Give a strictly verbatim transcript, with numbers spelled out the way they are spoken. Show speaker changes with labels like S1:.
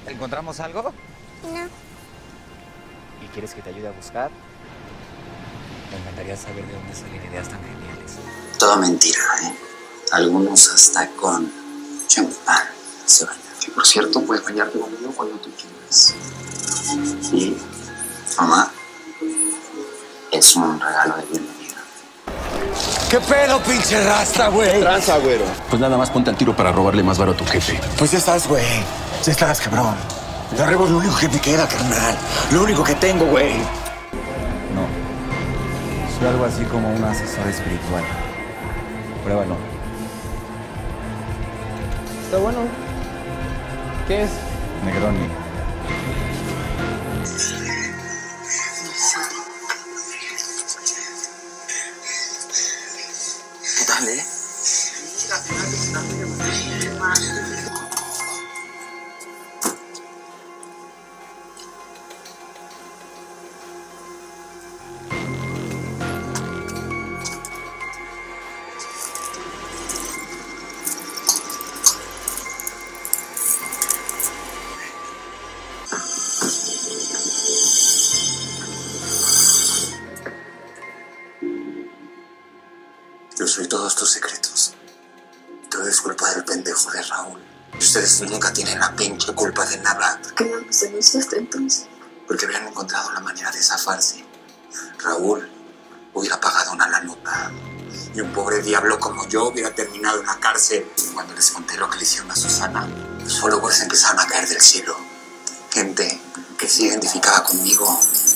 S1: ¿Encontramos algo?
S2: No.
S1: ¿Y quieres que te ayude a buscar? Me encantaría saber de dónde salen ideas tan geniales.
S3: Toda mentira, ¿eh? Algunos hasta con champán se bañan.
S4: Que por cierto, puedes bañarte conmigo cuando tú quieras.
S3: Y, mamá, es un regalo de bienvenida.
S5: ¿Qué pedo, pinche rasta, güey?
S4: Tranza, güero.
S6: Pues nada más ponte al tiro para robarle más varo a tu jefe.
S5: Pues ya estás, güey. Ya estás, cabrón. El arrebo es lo único que me queda, carnal. Lo único que tengo, güey.
S1: No. Soy algo así como un asesor espiritual. Pruébalo.
S7: Está bueno. ¿Qué es?
S1: Negroni.
S3: ¿Qué tal, eh? Yo soy todos tus secretos. Todo es culpa del pendejo de Raúl. Ustedes nunca tienen la pinche culpa de nada.
S2: ¿Por qué no nos denunciaste entonces?
S3: Porque habían encontrado la manera de zafarse. Raúl hubiera pagado una la nota. Y un pobre diablo como yo hubiera terminado en la cárcel. Cuando les conté lo que le hicieron a Susana, los followers empezaron a caer del cielo. Gente que se identificaba conmigo